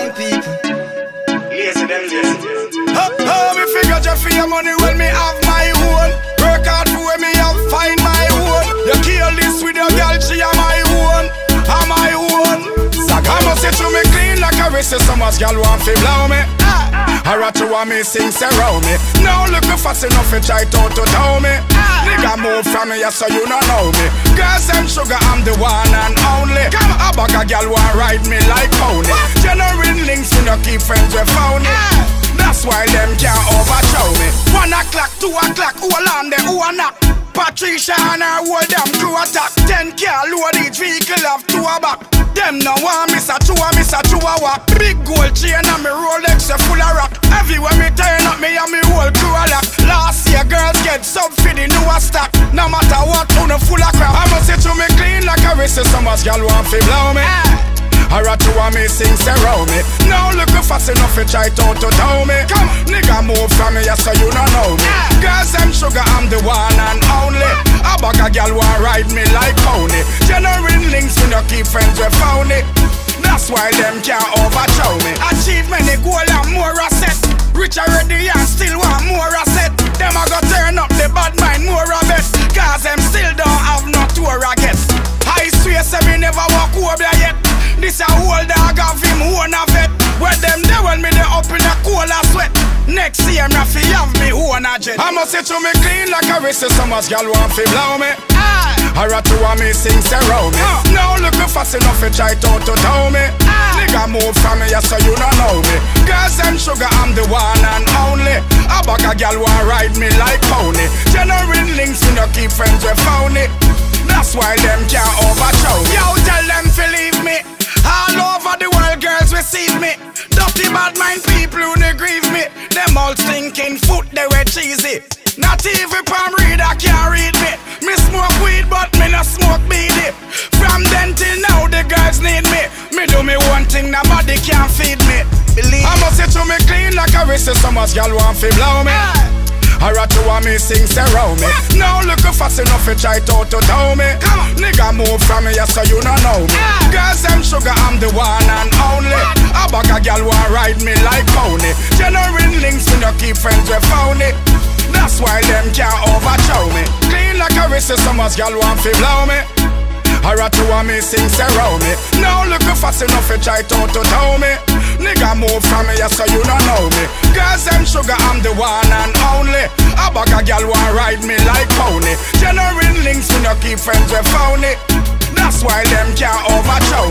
my people. Lazy them lazy. Oh, me figure just for your money when me have my own. Work hard for when me have find my own. You kill this with your girl, she am my own. I'm my own. I must say to me clean like a wrist. So much girl want to blow me. I rat to want me sing around me. Now look fast enough to try to tell me. Nigga move from me, so you don't know me. Girls and sugar, I'm the one and only. A bag of girl want ride me like pony. Genuine links, we no keep friends with phony. That's why them can't overthrow me. 1 o'clock, 2 o'clock, hold on there, who a knock? Patricia and her whole damn crew attack. 10 car load each vehicle have 2 a back. Them no want miss a chihuahua. Big gold chain and me Rolex full of rock. Everywhere me turn up, me and me whole crew a lock. Last year girls get sub for the newer stock. No matter what, on a full of crap. I must say to me clean like a wrist. So much girl want to blow me. I rat to want me sing around me. Now look fast enough to try to tell me. Come nigga move from me, so you don't know me. Girls and sugar, I'm the one and only. A bag of girl want ride me like pony. Genuine links, we no keep friends with phony. That's why them can't overthrow me. Achieve many goal and more asset. Rich already and still want more asset. Them a go turn up the bad mind more of it. Cause them still don't have no tour I get. I swear say me never walk over yet. This a whole dog of him own of it. Where them there when me they up in a cola sweat. Next year me fi have me own a jet. I must say to me clean like a wrist. So much girl want fi blow me. I rat to want me sing around me. Now look fast enough to try to tell me. Nigga move from me, so you don't know me. Girls and sugar, I'm the one and only. A bag of girl want ride me like pony. Genuine links, we no keep friends with phony. That's why them can't overthrow me. Yo, tell them to leave me. All over the world, girls receive me. Dirty bad mind people who they grieve me. Them all stinking foot, they were cheesy. Not even palm reader can't read me. Me smoke weed, but me no smoke beady. From then till now, the girls need me. Me do me one thing, nobody can feed me. Believe I must say to me clean like a wrist. So much girl want to blow me. I rat to want me sing around me. Now look fast enough to try to tell me. Nigga move from me, so you don't know me. Girls and sugar, I'm the one and only. A bag of girl want ride me like pony. Genuine links, we no keep friends with phony. That's why them can't overthrow me. Clean like a wrist, so much girl want to blow me. I rat to want me sing around me. Now look fast enough to try to tell me. Nigga move from me, so you don't know me. Girls and sugar, I'm the one and only. A bag of girl want ride me like pony. Genuine links, we no keep friends with phony. That's why them can't overthrow